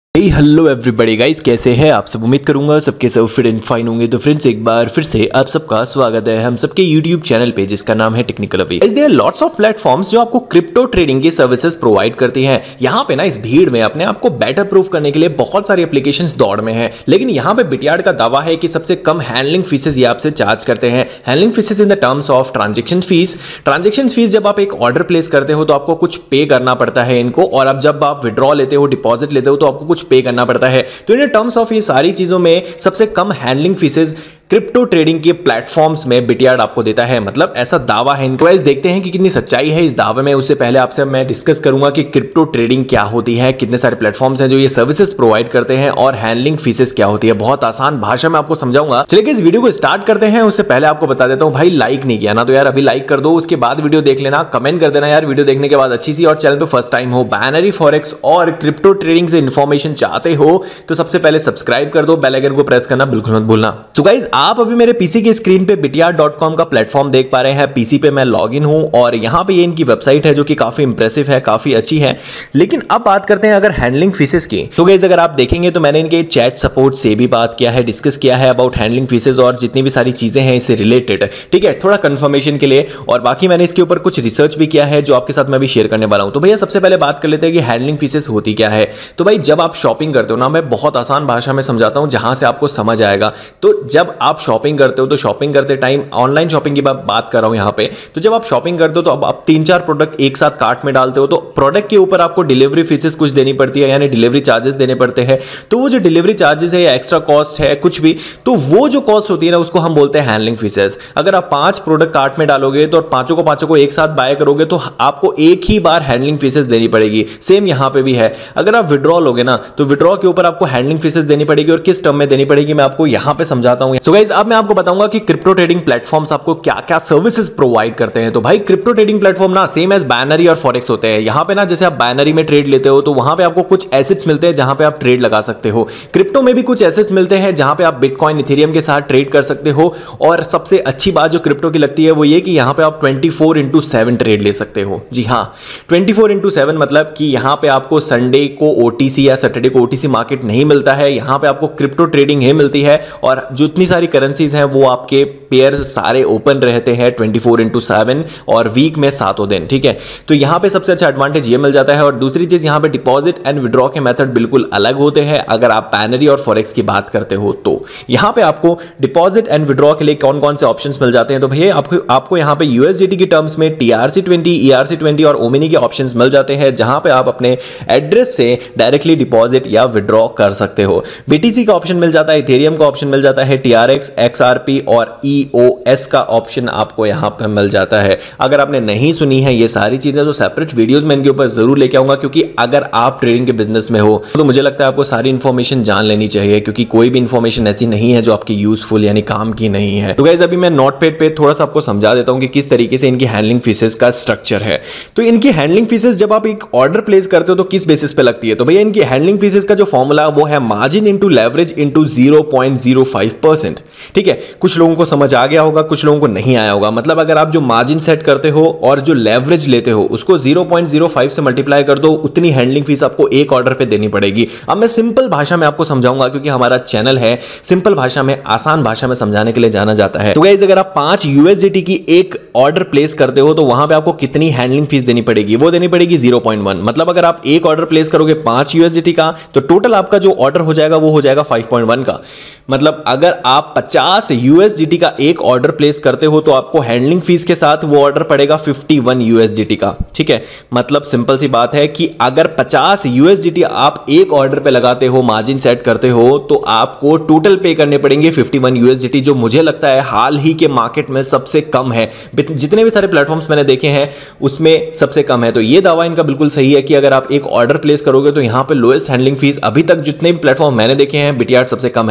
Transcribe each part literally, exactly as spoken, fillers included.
Hello everybody guys, कैसे हैं आप सब। उम्मीद करूंगा सबके सब फिट एंड फाइन होंगे। तो फ्रेंड्स, एक बार फिर से आप सबका स्वागत है हम सबके यूट्यूब चैनल पे, जिसका नाम है technical away. There are lots of platforms जो आपको क्रिप्टो ट्रेडिंग की सर्विसेज प्रोवाइड करती हैं। यहाँ पे ना इस भीड़ में अपने आप को बेटर प्रूफ करने के लिए बहुत सारी एप्लीकेशंस दौड़ में है, लेकिन यहाँ पे बिटयार्ड का दावा है कि सबसे कम हैंडलिंग फीसेज ये आपसे चार्ज करते हैं। Handling fees in the terms of transaction fee. Transaction fee जब आप एक ऑर्डर प्लेस करते हो तो आपको कुछ पे करना पड़ता है इनको, और अब जब आप विड्रॉ लेते हो, डिपॉजिट लेते हो, तो आपको कुछ पे करना पड़ता है। तो इन टर्म्स ऑफ ये सारी चीजों में सबसे कम हैंडलिंग फीसेज क्रिप्टो ट्रेडिंग के प्लेटफॉर्म्स में बिटयार्ड आपको देता है, मतलब ऐसा दावा है इनको। गाइस, देखते हैं कि कितनी सच्चाई है इस दावे में। उससे पहले आपसे मैं डिस्कस करूंगा कि क्रिप्टो ट्रेडिंग क्या होती है, कितने सारे प्लेटफॉर्म्स हैं जो ये सर्विसेज प्रोवाइड करते हैं, और हैंडलिंग फीसेस क्या होती है। बहुत आसान भाषा में आपको समझाऊंगा। चलिए इस वीडियो को स्टार्ट करते हैं। उससे पहले आपको बता देता हूं, भाई लाइक नहीं किया ना तो यार अभी लाइक कर दो, उसके बाद वीडियो देख लेना, कमेंट कर देना यार वीडियो देखने के बाद अच्छी सी, और चैनल पे फर्स्ट टाइम हो, बाइनरी फॉरेक्स और क्रिप्टो ट्रेडिंग से इंफॉर्मेशन चाहते हो तो सबसे पहले सब्सक्राइब कर दो, बेल आइकन को प्रेस करना बिल्कुल मत भूलना। सो गाइस, आप अभी मेरे पीसी की स्क्रीन पे बिटयार्ड डॉट कॉम का प्लेटफॉर्म देख पा रहे हैं। पीसी पे मैं लॉगिन हूं और यहां पे ये इनकी वेबसाइट है जो कि काफी इंप्रेसिव है, काफी अच्छी है। लेकिन अब बात करते हैं अगर हैंडलिंग फीसेस की, तो गाइस अगर आप देखेंगे तो मैंने इनके चैट सपोर्ट से भी बात किया है, डिस्कस किया है अबाउट हैंडलिंग फीसेस और जितनी भी सारी चीजें हैं इससे रिलेटेड, ठीक है, थोड़ा कंफर्मेशन के लिए। और बाकी मैंने इसके ऊपर कुछ रिसर्च भी किया है जो आपके साथ मैं भी शेयर करने वाला हूं। तो भैया सबसे पहले बात कर लेते हैं कि हैंडलिंग फीसेस होती क्या है। तो भाई जब आप शॉपिंग करते हो ना, मैं बहुत आसान भाषा में समझाता हूं जहां से आपको समझ आएगा। तो जब आप शॉपिंग करते हो तो शॉपिंग करते टाइम, ऑनलाइन शॉपिंग की बात कर रहा हूं यहां पे, तो जब आप शॉपिंग करते हो तो अब आप तीन चार प्रोडक्ट एक साथ कार्ट में डालते हो, तो प्रोडक्ट के ऊपर आपको डिलीवरी फीसेस कुछ देनी पड़ती है, यानी डिलीवरी चार्जेस देने पड़ते हैं। तो वो जो डिलीवरी चार्जेस है या एक्स्ट्रा कॉस्ट है कुछ भी, तो वो जो कॉस्ट होती है ना उसको हम बोलते हैं हैंडलिंग फीसेस। अगर आप पांच प्रोडक्ट कार्ट में डालोगे तो पांचों को पांचों को एक साथ बाय करोगे तो आपको एक ही बार हैंडलिंग फीसेस देनी पड़ेगी। सेम यहां पे भी है। अगर आप विड्रॉ लोगे ना तो विड्रॉ के ऊपर आपको हैंडलिंग फीसेस देनी पड़ेगी, और किस टर्म में देनी पड़ेगी मैं आपको यहां पे समझाता हूं। सो गाइस, अब मैं आपको बताऊंगा कि क्रिप्टो ट्रेडिंग प्लेटफॉर्म्स आपको क्या क्या सर्विसेज प्रोवाइड करते हैं। तो भाई क्रिप्टो ट्रेडिंग प्लेटफॉर्म ना सेम एज बाइनरी और फॉरेक्स होते हैं। यहां पे ना जैसे आप बाइनरी में ट्रेड लेते हो तो वहां पे आपको कुछ एसेट्स मिलते हैं जहां पे आप ट्रेड लगा सकते हो। क्रिप्टो में भी कुछ एसेट्स मिलते हैं जहां पे आप बिटकॉइन, इथेरियम के साथ ट्रेड कर सकते हो। और सबसे अच्छी बात जो क्रिप्टो की लगती है वो ये कि यहां पे आप twenty four into seven trade ले सकते हो। जी हां, ट्वेंटी फोर इंटू सेवन मतलब कि यहां पे आपको संडे को ओटीसी या सैटरडे को ओटीसी मार्केट नहीं मिलता है, यहां पे आपको क्रिप्टो ट्रेडिंग ही मिलती है। और जितनी सारी करेंसीज हैं वो आपके पेयर्स सारे ओपन रहते हैं ट्वेंटी फोर इंटू सेवन, और वीक में सातों दिन, ठीक है। तो यहां पे सबसे अच्छा एडवांटेज ये मिल जाता है। और दूसरी चीज, यहां पे डिपॉजिट एंड विड्रॉ के मेथड बिल्कुल अलग होते हैं। अगर आप बाइनरी और फॉरेक्स की बात करते हो तो यहां पे आपको डिपॉजिट एंड विड्रॉ के लिए कौन कौन से ऑप्शंस मिल जाते हैं। तो भैया आपको आपको यहां पे यूएसडीटी की टर्म्स में टीआरसी ट्वेंटी, ईआरसी ट्वेंटी और ओमिनी के ऑप्शंस मिल जाते हैं, जहां पे आप अपने एड्रेस से डायरेक्टली डिपॉजिट या विड्रॉ कर सकते हो। बीटीसी का ऑप्शन मिल जाता है, इथेरियम का ऑप्शन मिल जाता है, टीआरएक्स, एक्सआरपी और ईओएस का ऑप्शन आपको यहां पे मिल जाता है। अगर आपने नहीं सुनी है ये सारी चीजें तो सेपरेट वीडियोस में इनके ऊपर जरूर लेके आऊंगा, क्योंकि अगर आप ट्रेडिंग के बिजनेस में हो तो मुझे लगता है आपको सारी इंफॉर्मेशन जान लेनी चाहिए, क्योंकि कोई भी इंफॉर्मेशन ऐसी नहीं है जो आपकी यूजफुल यानी काम की नहीं है। तो गाइस, अभी मैं नोटपैड पे थोड़ा सा आपको समझा देता हूं कि किस तरीके से इनकी हैंडलिंग फीसेस का स्ट्रक्चर है। तो इनकी हैंडलिंग फीसेस जब आप एक ऑर्डर प्लेस करते हो तो किस बेसिस पे लगती है। तो भैया इनकी हैंडलिंग फीसेस का जो फॉर्मूला वो है margin into leverage into zero point zero five percent, ठीक है। कुछ लोगों को समझ आ गया होगा, कुछ लोगों को नहीं आया होगा। मतलब अगर आप जो मार्जिन सेट करते हो और जो लेवरेज लेते हो उसको जीरो पॉइंट जीरो फाइव से मल्टीप्लाई कर दो, उतनी हैंडलिंग फीस आपको एक ऑर्डर पे देनी पड़ेगी। अब मैं सिंपल भाषा में आपको समझाऊंगा, क्योंकि हमारा चैनल है सिंपल भाषा में, आसान भाषा में समझाने के लिए जाना जाता है। तो गाइस, अगर आप पांच यूएसडीटी की एक ऑर्डर प्लेस करते हो तो वहां पे आपको कितनी हैंडलिंग फीस देनी पड़ेगी, वो देनी पड़ेगी जीरो पॉइंट वन। मतलब अगर आप एक ऑर्डर प्लेस करोगे पांच यूएसडीटी का तो टोटल आपका जो ऑर्डर हो जाएगा वो हो जाएगा फाइव पॉइंट वन का। मतलब अगर आप पचास यूएसडीटी का एक ऑर्डर प्लेस करते हो तो आपको हैंडलिंग फीस के साथ वो ऑर्डर पड़ेगा इक्यावन यूएसडीटी का, ठीक है। मतलब सिंपल सी बात है कि अगर पचास यूएसडीटी आप एक ऑर्डर पे लगाते हो, मार्जिन सेट करते हो, तो आपको टोटल पे करने पड़ेंगे इक्यावन यूएसडीटी, जो मुझे लगता है हाल ही के मार्केट में सबसे कम है। जितने भी सारे प्लेटफॉर्म्स मैंने देखे हैं उसमें सबसे कम है। तो ये दावा इनका बिल्कुल सही है कि अगर आप एक ऑर्डर प्लेस करोगे तो यहां पे लोएस्ट हैंडलिंग फीस अभी तक जितने भी प्लेटफॉर्म मैंने देखे हैं बिटयार्ड सबसे कम है। अब बात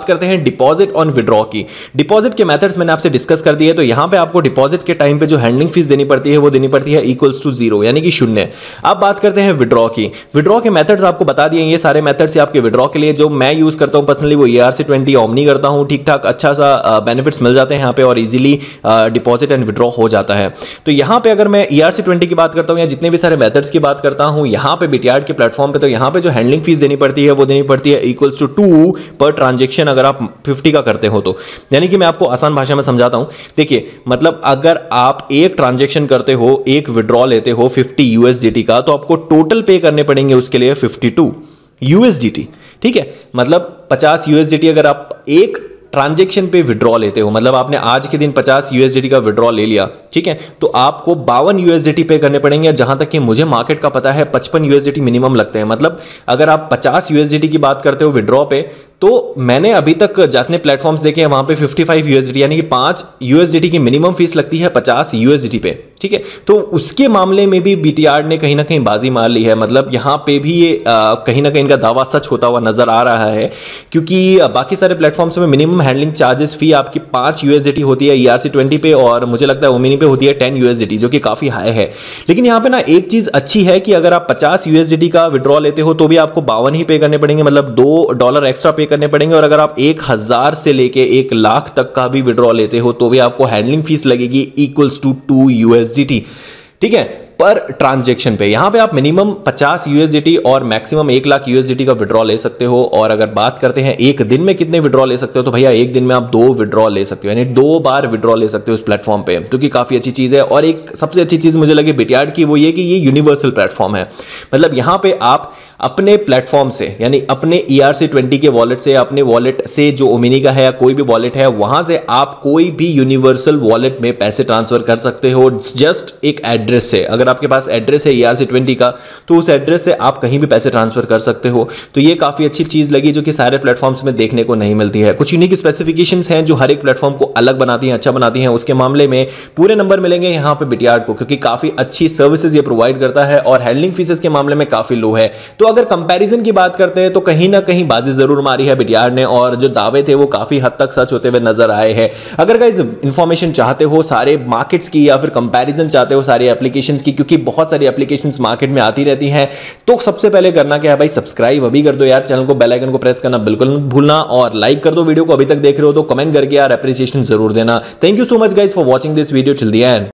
करते हैं डिपॉजिट ऑन विड्रॉ की। डिपॉजिट के मेथड्स मैंने आपसे डिस्कस कर दिए, तो यहां पे आपको डिपॉजिट के टाइम पे जो हैंडलिंग फीस देनी पड़ती है वो देनी पड़ती है इक्वल्स टू जीरो, यानी कि शून्य। अब बात करते हैं विड्रॉ की। विड्रॉ के मेथड्स आपको बता दिए, ये सारे मेथड्स आपके विड्रॉ के लिए जो मैं यूज करता हूं पर्सनली वो E R C twenty omni करता हूं। ठीक ठाक अच्छा सा बेनिफिट्स मिल जाते हैं यहाँ पे और इजीली डिपॉजिट एंड विड्रॉ हो जाता है। तो यहाँ पे अगर मैं ई आर सी ट्वेंटी की बात करता हूँ या जितने भी सारे मेथड्स की बात करता हूँ यहाँ पे बिटयार्ड के प्लेटफॉर्म पे, तो यहाँ पे जो हैंडलिंग फीस देनी पड़ती है वो देनी पड़ती है इक्वल्स टू टू पर ट्रांजेक्शन अगर आप फिफ्टी का करते हो तो। यानी कि मैं आपको आसान भाषा में समझाता हूँ। देखिए मतलब अगर आप एक ट्रांजेक्शन करते हो, एक विड्रॉ लेते हो फिफ्टी यूएसडीटी का, तो आपको टोटल पे करने पड़ेंगे उसके लिए फिफ्टी टू यूएसडीटी। ठीक है, मतलब पचास यूएसडीटी अगर आप एक ट्रांजेक्शन पे विड्रॉ लेते हो, मतलब आपने आज के दिन पचास यूएसडीटी का विड्रॉ ले लिया, ठीक है, तो आपको बावन यूएसडीटी पे करने पड़ेंगे। जहां तक कि मुझे मार्केट का पता है पचपन यूएसडीटी मिनिमम लगते हैं। मतलब अगर आप पचास यूएसडीटी की बात करते हो विड्रॉ पे, तो मैंने अभी तक जितने प्लेटफॉर्म्स देखे हैं वहां पे पचपन यूएसडीटी यानी कि पाँच यूएसडीटी की मिनिमम फीस लगती है पचास यूएसडीटी पे। ठीक है, तो उसके मामले में भी बीटीआर ने कहीं ना कहीं बाजी मार ली है। मतलब यहां पे भी ये आ, कहीं ना कहीं इनका दावा सच होता हुआ नजर आ रहा है, क्योंकि बाकी सारे प्लेटफॉर्म्स में मिनिमम हैंडलिंग चार्जेस फी आपकी पाँच यूएसडीटी होती है ई आर सी ट्वेंटी पे, और मुझे लगता है ओमिनी पे होती है टेन यूएसडीटी, जो कि काफी हाई है। लेकिन यहाँ पे ना एक चीज अच्छी है कि अगर आप पचास यूएसडीटी का विड्रॉ लेते हो तो भी आपको बावन ही पे करने पड़ेंगे, मतलब दो डॉलर एक्स्ट्रा पे करने पड़ेंगे। और अगर आप एक हजार से लेके एक लाख तक का भी विड्रॉ लेते हो तो भी आपको हैंडलिंग फीस लगेगी इक्वल्स टू टू यूएसडीटी। ठीक है, पर ट्रांजेक्शन पे। यहां पे आप मिनिमम पचास यूएसडीटी और मैक्सिमम एक लाख यूएसडीटी का विड्रॉ ले सकते हो। और अगर बात करते हैं एक दिन में कितने विड्रॉ ले सकते हो, तो भैया एक दिन में आप दो विड्रॉ ले सकते हो, यानी दो बार विड्रॉ ले सकते हो उस प्लेटफॉर्म पे, जो कि काफी अच्छी चीज है। और एक सबसे अच्छी चीज मुझे लगी बिटयार्ड की, वो ये कि ये यूनिवर्सल प्लेटफॉर्म है। मतलब यहां पे आप अपने प्लेटफॉर्म से, यानी अपने ई आर सी ट्वेंटी के वॉलेट से, अपने वॉलेट से जो ओमिनी का है या कोई भी वॉलेट है, वहां से आप कोई भी यूनिवर्सल वॉलेट में पैसे ट्रांसफर कर सकते हो जस्ट एक एड्रेस से। अगर आपके पास एड्रेस है ई आर सी ट्वेंटी का, तो उस एड्रेस से आप कहीं भी पैसे ट्रांसफर कर सकते हो। तो ये काफी अच्छी चीज लगी जो कि सारे प्लेटफॉर्म्स में देखने को नहीं मिलती है। कुछ यूनिक स्पेसिफिकेशंस हैं जो हर एक प्लेटफॉर्म को अलग बनाती हैं, अच्छा बनाती हैं। उसके मामले में पूरे नंबर मिलेंगे यहाँ पे बिटयार्ड को, क्योंकि काफी अच्छी सर्विसेज ये प्रोवाइड करता है और हैंडलिंग फीसेस के मामले में काफी लो है। तो अगर कंपैरिजन की बात करते हैं तो कहीं ना कहीं बाजी जरूर मारी है बिटयार्ड ने, और जो दावे थे वो काफी हद तक सच होते हुए नजर आए हैं। अगर गाइस इंफॉर्मेशन चाहते हो सारे मार्केट्स की या फिर कंपैरिजन चाहते हो सारे एप्लीकेशंस की, क्योंकि बहुत सारी एप्लीकेशंस मार्केट में आती रहती हैं, तो सबसे पहले करना क्या है भाई, सब्सक्राइब अभी कर दो यार चैनल को, बेल आइकन को प्रेस करना बिल्कुल मत भूलना, और लाइक कर दो वीडियो को। अभी तक देख रहे हो तो कमेंट करके यार एप्रिसिएशन जरूर देना। Thank you so much guys for watching this video till the and.